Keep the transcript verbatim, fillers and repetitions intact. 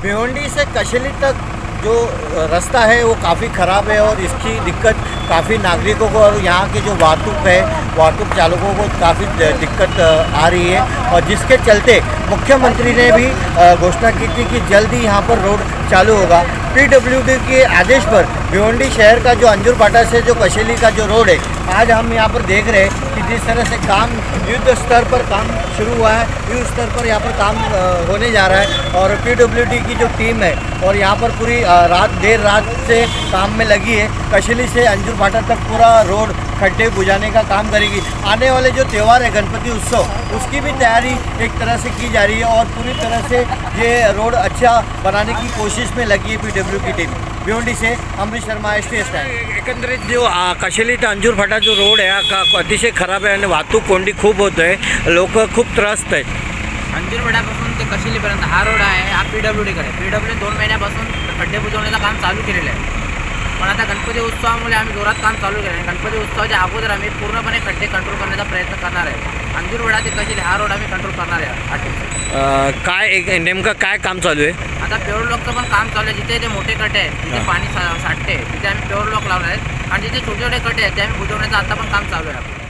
भिवंडी से कशेली तक जो रास्ता है वो काफ़ी ख़राब है और इसकी दिक्कत काफ़ी नागरिकों को और यहाँ के जो वाहतुक है वाहतुक चालकों को काफ़ी दिक्कत आ रही है। और जिसके चलते मुख्यमंत्री ने भी घोषणा की थी कि जल्द ही यहाँ पर रोड चालू होगा। पीडब्ल्यूडी के आदेश पर भिवंडी शहर का जो अंजुर फाटा से जो कशेली का जो रोड है, आज हम यहाँ पर देख रहे हैं कि जिस तरह से काम युद्ध स्तर पर काम शुरू हुआ है, युद्ध स्तर पर यहाँ पर काम होने जा रहा है। और पीडब्ल्यूडी की जो टीम है और यहाँ पर पूरी रात देर रात से काम में लगी है। कशेली से अंजुर फाटा तक पूरा रोड खड्डे बुझाने का काम करेगी। आने वाले जो त्यौहार है गणपति उत्सव, उसकी भी तैयारी एक तरह से की जा रही है और पूरी तरह से ये रोड अच्छा बनाने की कोशिश में लगी है पीडब्ल्यू की टीम। भिवंडी से Amrish Sharma, S T S time. एकंदरीत जो कशेली ते अंजुर फाटा जो रोड आहे हा अतिशय खराब आहे आणि वाहतूक कोंडी खूप होत आहे, लोक खूप त्रस्त आहेत। अंजुर फाट्यापासून ते कशेलीपर्यंत हा रोड आहे, हा पीडब्ल्यूडीकडे पीडब्ल्यू दोन महिन्यापासून खड्डे बुजवण्याचं काम चालू केलेलं आहे। पण आता गणपती उत्सवामुळे आम्ही जोरात काम चालू केलं आहे। गणपती उत्सवाच्या अगोदर आम्ही पूर्णपणे खड्डे कंट्रोल करण्याचा प्रयत्न करणार आहे। अंजुर फाटा ते कशेली हा रोड आम्ही कंट्रोल करणार आहे आठ दिवसात। काय एक नेमकं काय काम चालू आहे? आता प्युअर लॉकचं पण काम चालू आहे। जिथे ते मोठे खड्डे आहेत तिथे पाणी सा साठते तिथे आम्ही प्युअर लॉक लावले आहेत आणि जिथे छोटे छोटे खड्डे आहेत ते आम्ही बुजवण्याचं आता पण काम चालू आहे।